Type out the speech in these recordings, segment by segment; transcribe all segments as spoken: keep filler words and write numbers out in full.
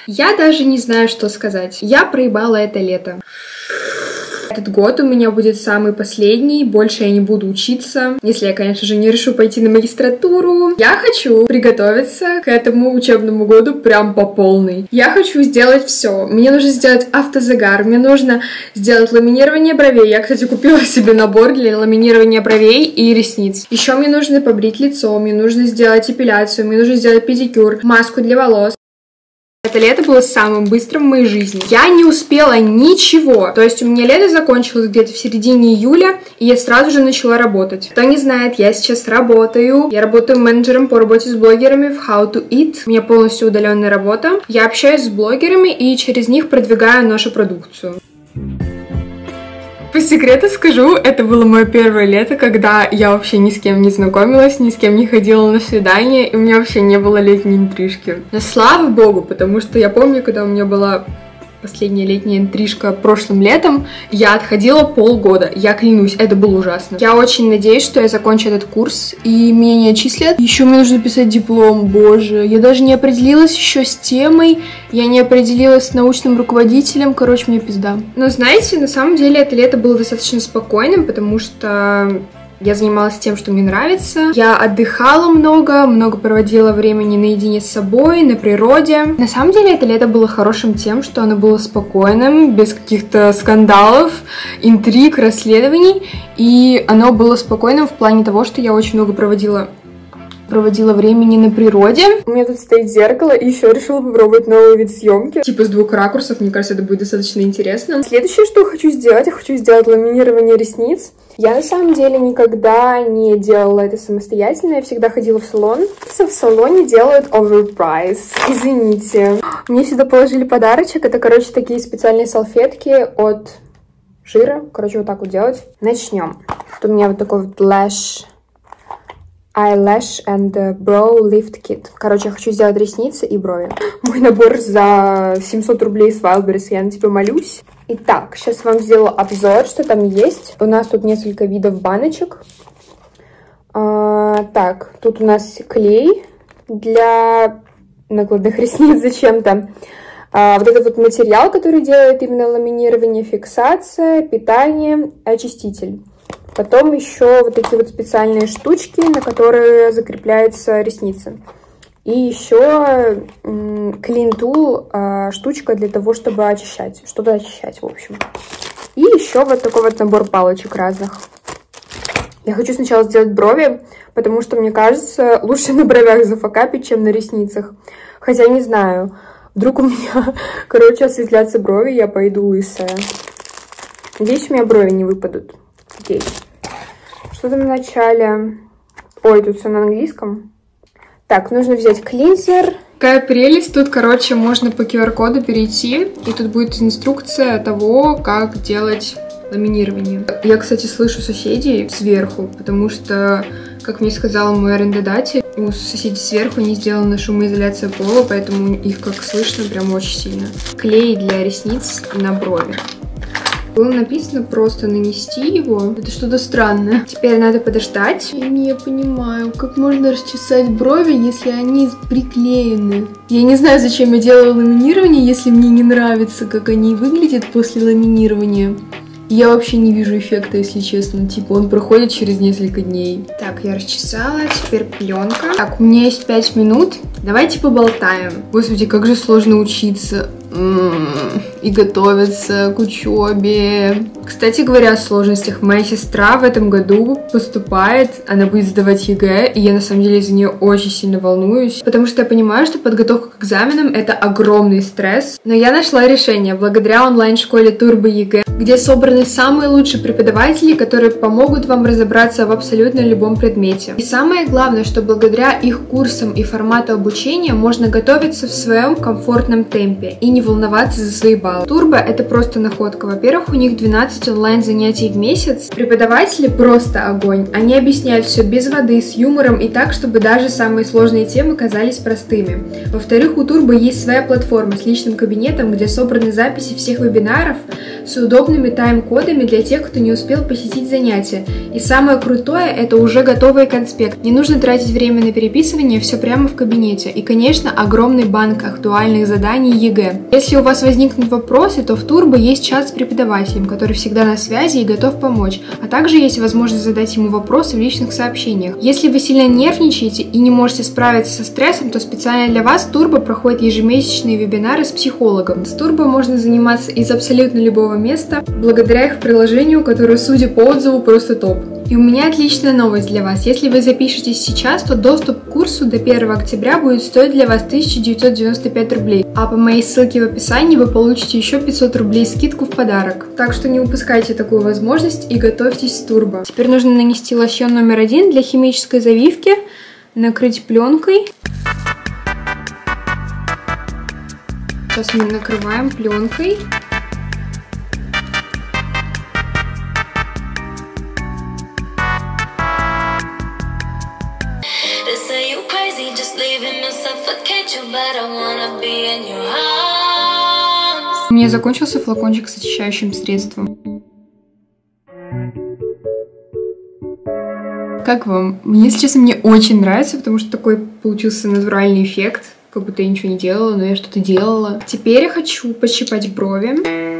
Я даже не знаю, что сказать. Я проебала это лето. Этот год у меня будет самый последний, больше я не буду учиться, если я, конечно же, не решу пойти на магистратуру. Я хочу приготовиться к этому учебному году прям по полной. Я хочу сделать все. Мне нужно сделать автозагар, мне нужно сделать ламинирование бровей. Я, кстати, купила себе набор для ламинирования бровей и ресниц. Еще мне нужно побрить лицо, мне нужно сделать эпиляцию, мне нужно сделать педикюр, маску для волос. Это лето было самым быстрым в моей жизни. Я не успела ничего. То есть у меня лето закончилось где-то в середине июля, и я сразу же начала работать. Кто не знает, я сейчас работаю. Я работаю менеджером по работе с блогерами в How to Eat. У меня полностью удаленная работа. Я общаюсь с блогерами и через них продвигаю нашу продукцию. По секрету скажу, это было мое первое лето, когда я вообще ни с кем не знакомилась, ни с кем не ходила на свидание, и у меня вообще не было летней интрижки. Но слава богу, потому что я помню, когда у меня была последняя летняя интрижка прошлым летом, я отходила полгода, я клянусь, это было ужасно. Я очень надеюсь, что я закончу этот курс, и меня не отчислят. Еще мне нужно писать диплом, боже, я даже не определилась еще с темой, я не определилась с научным руководителем, короче, мне пизда. Но знаете, на самом деле это лето было достаточно спокойным, потому что я занималась тем, что мне нравится. Я отдыхала много, много проводила времени наедине с собой, на природе. На самом деле это лето было хорошим тем, что оно было спокойным, без каких-то скандалов, интриг, расследований. И оно было спокойным в плане того, что я очень много проводила проводила времени на природе. У меня тут стоит зеркало, и еще решила попробовать новый вид съемки. Типа с двух ракурсов, мне кажется, это будет достаточно интересно. Следующее, что хочу сделать, я хочу сделать ламинирование ресниц. Я на самом деле никогда не делала это самостоятельно, я всегда ходила в салон. В салоне делают overprice. Извините. Мне сюда положили подарочек, это, короче, такие специальные салфетки от жира. Короче, вот так вот делать. Начнем. Тут у меня вот такой вот lash Eyelash and Brow Lift Kit. Короче, я хочу сделать ресницы и брови. Мой набор за семьсот рублей с Wildberries, я на тебя молюсь. Итак, сейчас вам сделаю обзор, что там есть. У нас тут несколько видов баночек. А, так, тут у нас клей для накладных ресниц зачем-то. А, вот этот вот материал, который делает именно ламинирование, фиксация, питание, очиститель. Потом еще вот такие вот специальные штучки, на которые закрепляются ресницы. И еще Clean Tool, штучка для того, чтобы очищать. Что-то очищать, в общем. И еще вот такой вот набор палочек разных. Я хочу сначала сделать брови, потому что, мне кажется, лучше на бровях зафакапить, чем на ресницах. Хотя не знаю, вдруг у меня, короче, осветлятся брови, я пойду лысая. Надеюсь, у меня брови не выпадут. Окей. Что там в начале? Ой, тут все на английском. Так, нужно взять клинзер. Какая прелесть. Тут, короче, можно по ку ар коду перейти. И тут будет инструкция того, как делать ламинирование. Я, кстати, слышу соседей сверху, потому что, как мне сказал мой арендодатель, у соседей сверху не сделана шумоизоляция пола, поэтому их, как слышно, прям очень сильно. Клей для ресниц на брови. Было написано просто нанести его. Это что-то странное. Теперь надо подождать. Я не понимаю, как можно расчесать брови, если они приклеены. Я не знаю, зачем я делаю ламинирование, если мне не нравится, как они выглядят после ламинирования. Я вообще не вижу эффекта, если честно. Типа он проходит через несколько дней. Так, я расчесала. Теперь пленка. Так, у меня есть пять минут. Давайте поболтаем. Господи, как же сложно учиться. И готовиться к учебе. Кстати говоря, о сложностях. Моя сестра в этом году поступает, она будет сдавать ЕГЭ, и я на самом деле из-за нее очень сильно волнуюсь, потому что я понимаю, что подготовка к экзаменам — это огромный стресс. Но я нашла решение благодаря онлайн-школе Turbo ЕГЭ, где собраны самые лучшие преподаватели, которые помогут вам разобраться в абсолютно любом предмете. И самое главное, что благодаря их курсам и формату обучения можно готовиться в своем комфортном темпе и не волноваться за свои баллы. рекомендовала. Турбо — это просто находка. Во-первых, у них двенадцать онлайн-занятий в месяц. Преподаватели просто огонь. Они объясняют все без воды, с юмором и так, чтобы даже самые сложные темы казались простыми. Во-вторых, у Турбо есть своя платформа с личным кабинетом, где собраны записи всех вебинаров с удобными тайм-кодами для тех, кто не успел посетить занятия. И самое крутое — это уже готовый конспект. Не нужно тратить время на переписывание, все прямо в кабинете. И, конечно, огромный банк актуальных заданий ЕГЭ. Если у вас возникнут вопросы, то в Турбо есть чат с преподавателем, который всегда на связи и готов помочь. А также есть возможность задать ему вопросы в личных сообщениях. Если вы сильно нервничаете и не можете справиться со стрессом, то специально для вас Турбо проходит ежемесячные вебинары с психологом. С Турбо можно заниматься из абсолютно любого места, благодаря их приложению, которое, судя по отзыву, просто топ. И у меня отличная новость для вас. Если вы запишетесь сейчас, то доступ к курсу до первого октября будет стоить для вас тысяча девятьсот девяносто пять рублей. А по моей ссылке в описании вы получите еще пятьсот рублей скидку в подарок. Так что не упускайте такую возможность и готовьтесь с Турбо. Теперь нужно нанести лосьон номер один для химической завивки, накрыть пленкой. Сейчас мы накрываем пленкой. У меня закончился флакончик с очищающим средством. Как вам? Если честно, мне очень нравится, потому что такой получился натуральный эффект. Как будто я ничего не делала, но я что-то делала. Теперь я хочу пощипать брови.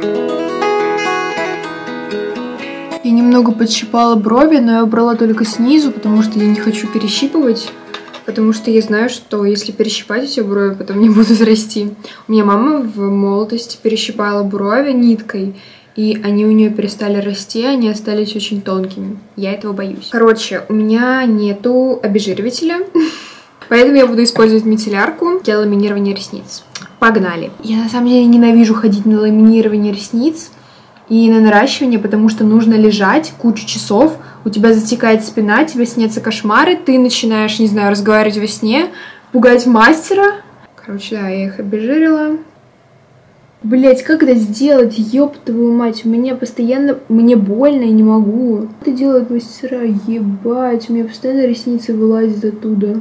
Я немного подщипала брови, но я убрала только снизу, потому что я не хочу перещипывать. Потому что я знаю, что если перещипать эти брови, потом не будут расти. У меня мама в молодости перещипала брови ниткой, и они у нее перестали расти, они остались очень тонкими. Я этого боюсь. Короче, у меня нету обезжиривателя, поэтому я буду использовать мицеллярку для ламинирования ресниц. Погнали! Я на самом деле ненавижу ходить на ламинирование ресниц и на наращивание, потому что нужно лежать кучу часов, у тебя затекает спина, тебе снятся кошмары, ты начинаешь, не знаю, разговаривать во сне, пугать мастера. Короче, да, я их обезжирила. Блять, как это сделать? Ёб твою мать, у меня постоянно... Мне больно, я не могу. Что делают мастера? Ебать, у меня постоянно ресницы вылазят оттуда.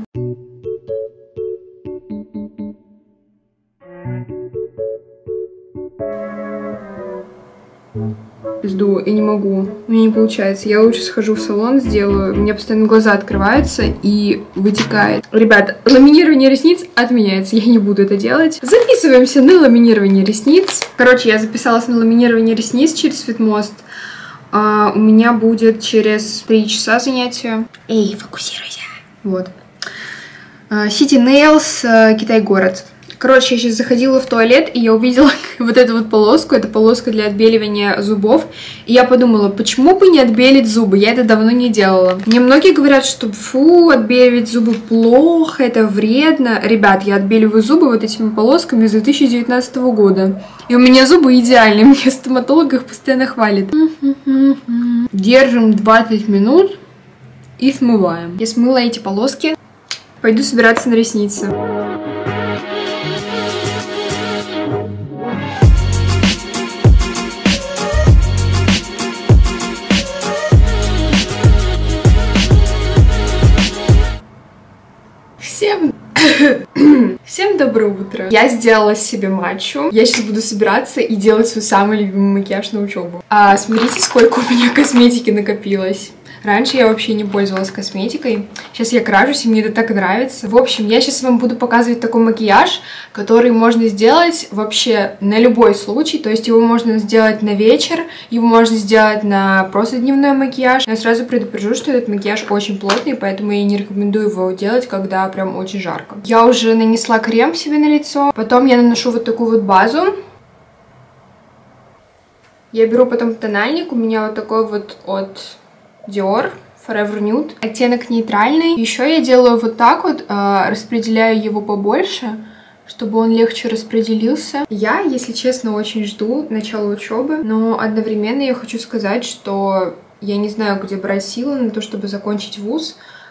Пизду, я не могу, у меня не получается. Я лучше схожу в салон, сделаю. У меня постоянно глаза открываются и вытекает. Ребят, ламинирование ресниц отменяется, я не буду это делать. Записываемся на ламинирование ресниц. Короче, я записалась на ламинирование ресниц через Фитмост. А, у меня будет через три часа занятия. Эй, фокусируйся. Вот. City Nails, Китай-город. Короче, я сейчас заходила в туалет, и я увидела вот эту вот полоску. Это полоска для отбеливания зубов. И я подумала, почему бы не отбелить зубы? Я это давно не делала. Мне многие говорят, что фу, отбеливать зубы плохо, это вредно. Ребят, я отбеливаю зубы вот этими полосками с две тысячи девятнадцатого года. И у меня зубы идеальные. Мне стоматолог их постоянно хвалит. Держим двадцать минут и смываем. Я смыла эти полоски. Пойду собираться на ресницы. Всем... Всем доброе утро. Я сделала себе матчу. Я сейчас буду собираться и делать свой самый любимый макияж на учебу. А смотрите, сколько у меня косметики накопилось. Раньше я вообще не пользовалась косметикой. Сейчас я крашусь, и мне это так нравится. В общем, я сейчас вам буду показывать такой макияж, который можно сделать вообще на любой случай. То есть его можно сделать на вечер, его можно сделать на просто дневной макияж. Но я сразу предупрежу, что этот макияж очень плотный, поэтому я не рекомендую его делать, когда прям очень жарко. Я уже нанесла крем себе на лицо. Потом я наношу вот такую вот базу. Я беру потом тональник. У меня вот такой вот от Dior Forever Nude. Оттенок нейтральный. Еще я делаю вот так вот, э, распределяю его побольше, чтобы он легче распределился. Я, если честно, очень жду начала учебы, но одновременно я хочу сказать, что я не знаю, где брать силы на то, чтобы закончить вуз,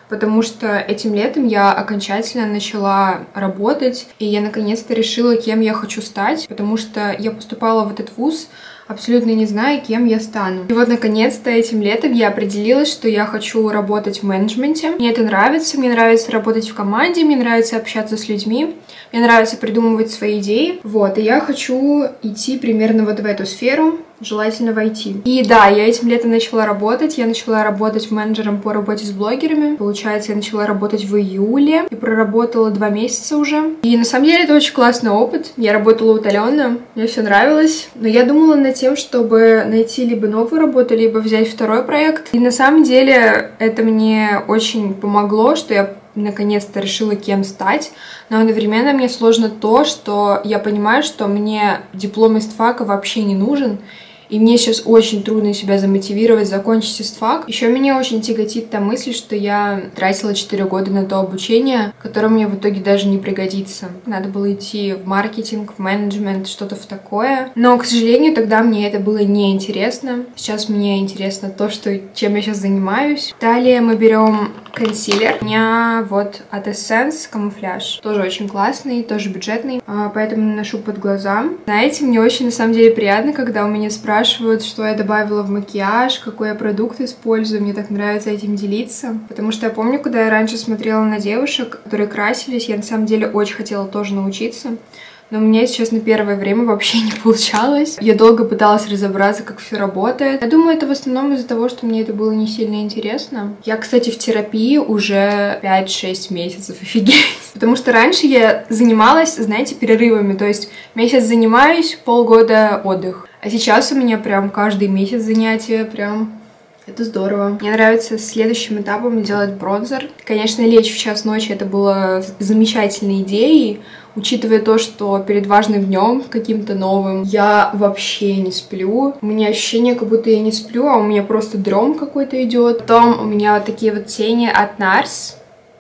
потому что этим летом я окончательно начала работать, и я наконец-то решила, кем я хочу стать, потому что я поступала в этот вуз, абсолютно не зная, кем я стану. И вот, наконец-то, этим летом я определилась, что я хочу работать в менеджменте. Мне это нравится, мне нравится работать в команде, мне нравится общаться с людьми, мне нравится придумывать свои идеи. Вот, и я хочу идти примерно вот в эту сферу, желательно в ай ти. И да, я этим летом начала работать. Я начала работать менеджером по работе с блогерами. Получается, я начала работать в июле и проработала два месяца уже. И на самом деле это очень классный опыт. Я работала удаленно, мне все нравилось. Но я думала над тем, чтобы найти либо новую работу, либо взять второй проект. И на самом деле это мне очень помогло, что я наконец-то решила, кем стать, но одновременно мне сложно то, что я понимаю, что мне диплом истфака вообще не нужен, и мне сейчас очень трудно себя замотивировать закончить истфак. Еще меня очень тяготит та мысль, что я тратила четыре года на то обучение, которое мне в итоге даже не пригодится. Надо было идти в маркетинг, в менеджмент, что-то в такое. Но, к сожалению, тогда мне это было неинтересно. Сейчас мне интересно то, что, чем я сейчас занимаюсь. Далее мы берем консилер. У меня вот от Essence камуфляж. Тоже очень классный, тоже бюджетный, поэтому наношу под глаза. Знаете, мне очень на самом деле приятно, когда у меня спрашивают, спрашивают, что я добавила в макияж, какой я продукт использую. Мне так нравится этим делиться. Потому что я помню, когда я раньше смотрела на девушек, которые красились, я на самом деле очень хотела тоже научиться. Но у меня сейчас на первое время вообще не получалось. Я долго пыталась разобраться, как все работает. Я думаю, это в основном из-за того, что мне это было не сильно интересно. Я, кстати, в терапии уже пять-шесть месяцев, офигеть. Потому что раньше я занималась, знаете, перерывами. То есть месяц занимаюсь, полгода отдых. А сейчас у меня прям каждый месяц занятия, прям это здорово. Мне нравится следующим этапом делать бронзер. Конечно, лечь в час ночи это было замечательной идеей, учитывая то, что перед важным днем каким-то новым я вообще не сплю. У меня ощущение, как будто я не сплю, а у меня просто дром какой-то идет. Потом у меня вот такие вот тени от Nars.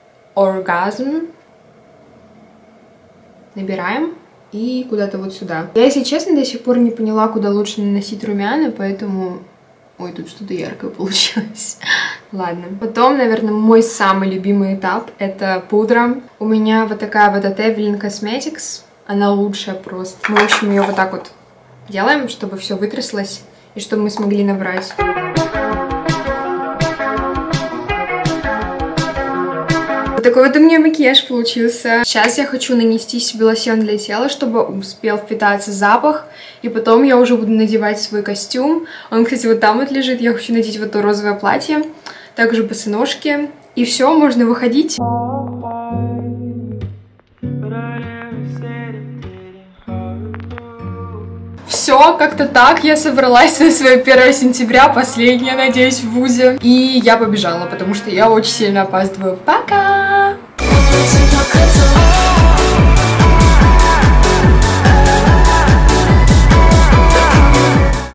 Orgasm. Набираем. И куда-то вот сюда. Я, если честно, до сих пор не поняла, куда лучше наносить румяна, поэтому... Ой, тут что-то яркое получилось. Ладно. Потом, наверное, мой самый любимый этап — это пудра. У меня вот такая вот от Evelyn Cosmetics. Она лучшая просто. Мы, в общем, ее вот так вот делаем, чтобы все вытряслось и чтобы мы смогли набрать. Вот такой вот у меня макияж получился. Сейчас я хочу нанести себе лосьон для тела, чтобы успел впитаться запах. И потом я уже буду надевать свой костюм. Он, кстати, вот там вот лежит. Я хочу надеть вот то розовое платье. Также босоножки. И все, можно выходить. Все, как-то так, я собралась на свое первое сентября, последнее, надеюсь, в вузе. И я побежала, потому что я очень сильно опаздываю. Пока!